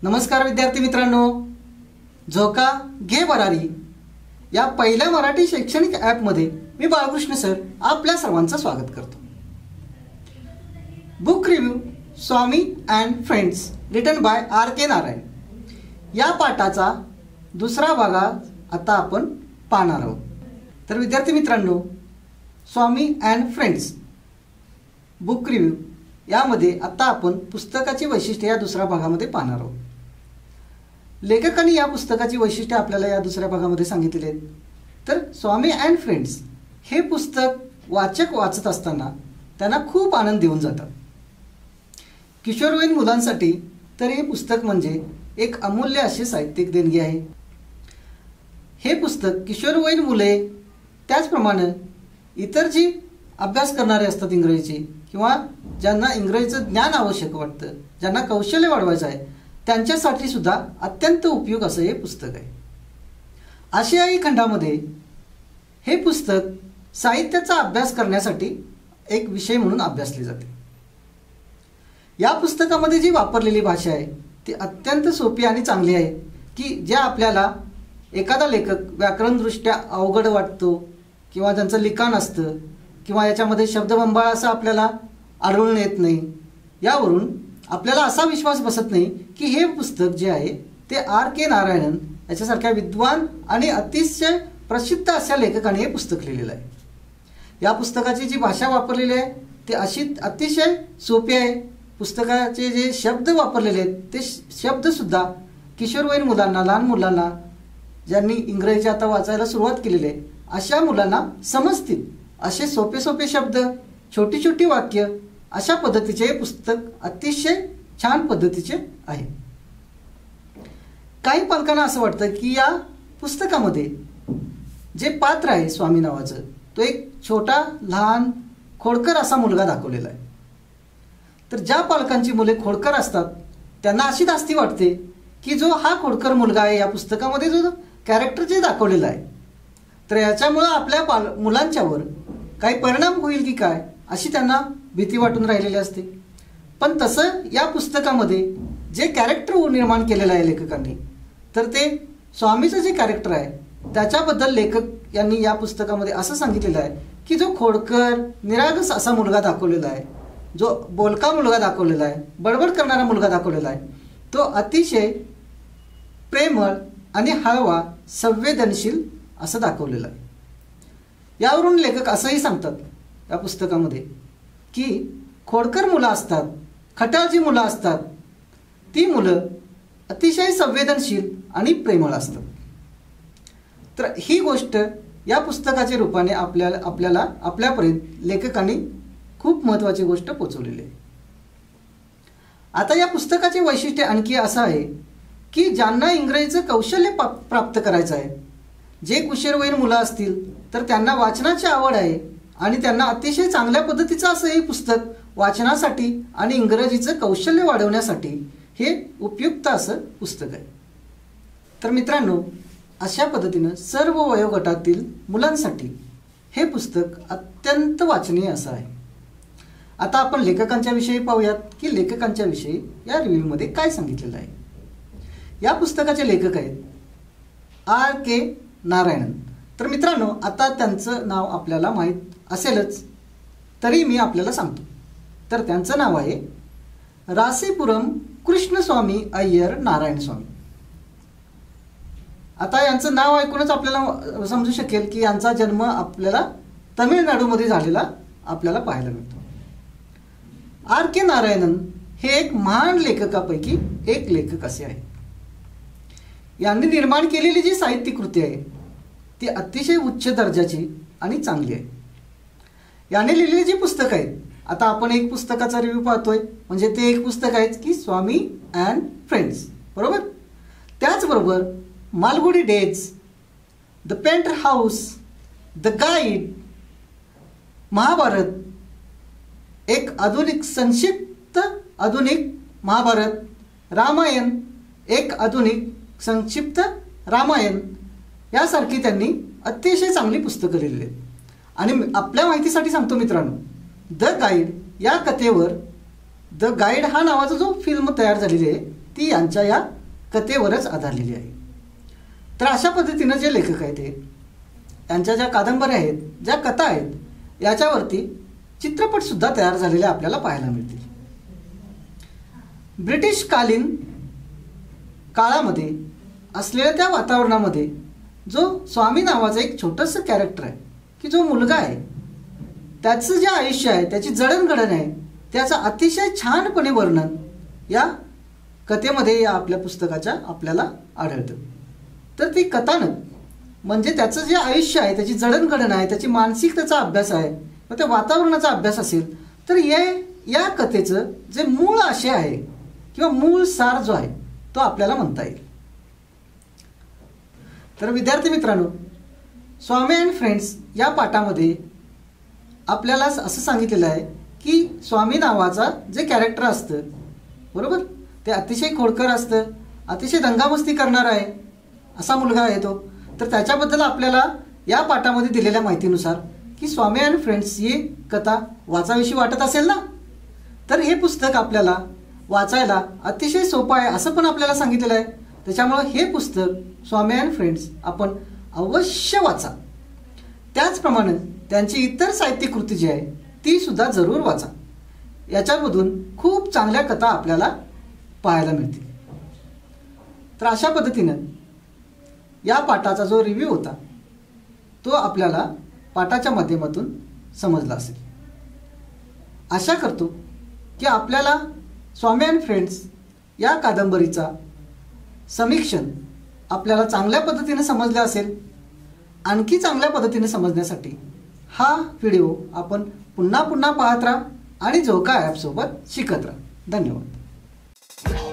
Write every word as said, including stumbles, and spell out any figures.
नमस्कार विद्यार्थी मित्रांनो, झोका घे भरारी या पहिल्या मराठी शैक्षणिक ॲपमध्ये मी बाळकृष्ण सर आपल्या सर्वांचं स्वागत करतो। Book review Swami and friends written by R K Narayan या पाठाचा दुसरा भाग आता आपण पाहणार आहोत। तर विद्यार्थी मित्रांनो, Swami and friends book review यामध्ये आता आपण पुस्तकाची वैशिष्ट्ये या दुसऱ्या भागामध्ये पाहणार आहोत। लेखकांनी या पुस्तकाची वैशिष्ट्ये आपल्याला या दुसऱ्या भागामध्ये सांगितलेली आहेत। तर स्वामी अँड फ्रेंड्स हे पुस्तक वाचक वाचत असताना त्यांना खूप आनंद देऊन जातात। किशोरवयीन मुलांसाठी तर हे पुस्तक म्हणजे एक अमूल्य अशी साहित्यिक देणगी आहे। हे पुस्तक किशोरवयीन मुले त्याचप्रमाणे इतर जी अभ्यास करणारे असतात इंग्रजीचे किंवा ज्यांना इंग्रजीचं ज्ञान आवश्यक वाटतं, ज्यांना कौशल्य वाढवायचं आहे, त्यांच्यासाठी सुद्धा अत्यंत उपयुक्त असं हे पुस्तक आहे। आशियाई खंडामध्ये हे पुस्तक साहित्याचा अभ्यास करण्यासाठी एक विषय म्हणून अभ्यासले जाते। या पुस्तकामध्ये जी वापरलेली भाषा आहे ती अत्यंत सोपी आणि चांगली आहे की ज्या आपल्याला एखादा लेखक व्याकरणदृष्ट्या अवघड वाटतो किंवा ज्यांचं लिखाण असतं किंवा याच्यामध्ये शब्दबंबाळ असं आपल्याला आढळून येत नाही, यावरून आपल्याला असा विश्वास बसत नाही की हे पुस्तक जे आहे ते आर के नारायणन याच्यासारख्या विद्वान आणि अतिशय प्रसिद्ध अशा लेखकाने हे पुस्तक लिहिलेलं आहे। या पुस्तकाची जी भाषा वापरलेली आहे ती अशी अतिशय सोपी आहे। पुस्तकाचे जे शब्द वापरलेले आहेत ते शब्दसुद्धा किशोरवयीन मुलांना, लहान मुलांना, ज्यांनी इंग्रजी आता वाचायला सुरुवात केलेली आहे अशा मुलांना समजतील असे सोपे सोपे शब्द, छोटी छोटी वाक्य, अशा पद्धतीचे हे पुस्तक अतिशय छान पद्धतीचे आहे। काही पालकांना असं वाटतं की या पुस्तकामध्ये जे पात्र आहे स्वामी नावाचं तो एक छोटा, लहान, खोडकर असा मुलगा दाखवलेला आहे। तर ज्या पालकांची मुले खोडकर असतात त्यांना अशी धास्ती वाटते की जो हा खोडकर मुलगा आहे या पुस्तकामध्ये जो कॅरेक्टर जे दाखवलेला आहे तर याच्यामुळं आपल्या पाल मुलांच्यावर काही परिणाम होईल की काय अशी त्यांना भीती वाटून राहिलेली असते। पण तसं या पुस्तकामध्ये जे कॅरेक्टर निर्माण केलेलं आहे लेखकांनी तर ते स्वामीचं जे कॅरेक्टर आहे त्याच्याबद्दल लेखक यांनी या पुस्तकामध्ये असं सांगितलेलं आहे की जो खोडकर, निरागस असा मुलगा दाखवलेला आहे, जो बोलका मुलगा दाखवलेला आहे, बडबड करणारा मुलगा दाखवलेला आहे, तो अतिशय प्रेमळ आणि हळवा, संवेदनशील असं दाखवलेलं आहे। यावरून लेखक असंही सांगतात या पुस्तकामध्ये की खोडकर मुलं असतात, खट्याळची मुलं असतात, ती मुलं अतिशय संवेदनशील आणि प्रेमळ असतात। तर ही गोष्ट या पुस्तकाच्या रूपाने आपल्याला आपल्याला आपल्यापर्यंत लेखकांनी खूप महत्त्वाची गोष्ट पोचवलेली आहे। आता या पुस्तकाचे वैशिष्ट्य आणखी असं आहे की ज्यांना इंग्रजीचं कौशल्य प्राप्त करायचं आहे, जे किशोरवयीन मुलं असतील तर त्यांना वाचनाची आवड आहे आणि त्यांना अतिशय चांगल्या पद्धतीचं असं हे पुस्तक वाचनासाठी आणि इंग्रजीचं कौशल्य वाढवण्यासाठी हे उपयुक्त असं पुस्तक आहे। तर मित्रांनो, अशा पद्धतीनं सर्व वयोगटातील मुलांसाठी हे पुस्तक अत्यंत वाचनीय असं आहे। आता आपण लेखकांच्या विषयी पाहूयात की लेखकांच्या विषयी या रिव्ह्यूमध्ये काय सांगितलेलं आहे। या पुस्तकाचे लेखक आहेत आर के नारायणन। तर मित्रांनो, आता त्यांचं नाव आपल्याला माहीत असेलच तरी मी आपल्याला सांगतो। तर त्यांचं नाव आहे रासीपुरम कृष्णस्वामी अय्यर नारायण स्वामी। आता यांचं नाव ऐकूनच आपल्याला समजू शकेल की यांचा जन्म आपल्याला तमिळनाडूमध्ये झालेला आपल्याला पाहायला मिळतो। आर के नारायणन हे एक महान लेखकापैकी एक लेखक असे आहेत। यांनी निर्माण केलेली जी साहित्य कृती आहे ती अतिशय उच्च दर्जाची आणि चांगली आहे। याने लिहिलेली जी पुस्तकं आहेत, आता आपण एक पुस्तकाचा रिव्ह्यू पाहतोय म्हणजे ते एक पुस्तक आहे की स्वामी अँड फ्रेंड्स, बरोबर। त्याचबरोबर Malgudi days, the painter house, the guide, Mahabharata, एक आधुनिक संक्षिप्त आधुनिक महाभारत, रामायण, एक आधुनिक संक्षिप्त रामायण यासारखी त्यांनी अतिशय चांगली पुस्तकं लिहिली आहेत। आणि आपल्या माहितीसाठी सांगतो मित्रांनो, द गाईड या कथेवर द गाईड हा नावाचा जो फिल्म तयार झालेली आहे ती यांच्या या कथेवरच आधारलेली आहे. तर अशा पद्धतीनं जे लेखक आहेत ते यांच्या ज्या कादंबऱ्या आहेत, ज्या कथा आहेत, याच्यावरती चित्रपटसुद्धा तयार झालेले आपल्याला पाहायला मिळतील. ब्रिटिशकालीन काळामध्ये असलेल्या त्या वातावरणामध्ये जो स्वामी नावाचं एक छोटंसं कॅरेक्टर आहे, की जो मुलगा आहे, त्याचं जे आयुष्य आहे, त्याची जडणघडण आहे, त्याचं अतिशय छानपणे वर्णन या कथेमध्ये, या आपल्या पुस्तकाच्या आपल्याला आढळतं. तर ती कथानक म्हणजे त्याचं जे आयुष्य आहे, त्याची जडणघडण आहे, त्याची मानसिकतेचा अभ्यास आहे, व त्या वातावरणाचा अभ्यास असेल, तर ये या कथेचं जे मूळ आशय आहे किंवा मूळ सार जो आहे तो आपल्याला म्हणता येईल. तर विद्यार्थी मित्रांनो, स्वामी अँड फ्रेंड्स या पाठामध्ये आपल्याला असं सांगितलेलं आहे की स्वामी नावाचा जे कॅरेक्टर असतं, बरोबर, ते अतिशय खोडकर असतं, अतिशय दंगामस्ती करणारा आहे, असा मुलगा आहे तो. तर त्याच्याबद्दल आपल्याला या पाठामध्ये दिलेल्या माहितीनुसार की स्वामी अँड फ्रेंड्स ही कथा वाचावीशी वाटत असेल ना, तर हे पुस्तक आपल्याला वाचायला अतिशय सोपं आहे असं पण आपल्याला सांगितलेलं आहे. त्याच्यामुळं हे पुस्तक स्वामी अँड फ्रेंड्स आपण अवश्य वाचा. त्याचप्रमाणे त्यांची इतर साहित्यिक कृती जी आहे ती सुद्धा जरूर वाचा. याच्यामधून खूप चांगल्या कथा आपल्याला पाहायला मिळतील. तर अशा पद्धतीनं या पाठाचा जो रिव्ह्यू होता तो आपल्याला पाठाच्या माध्यमातून समजला असेल. आशा करतो की आपल्याला स्वामी अँड फ्रेंड्स या कादंबरीचा समीक्षण आपल्याला चांगल्या पद्धतीने समजले असेल. आणखी चांगल्या पद्धतीने समजण्यासाठी हा व्हिडिओ आपण पुन्हा पुन्हा पाहत राहा आणि झोका ॲपसोबत शिकत राहा. धन्यवाद.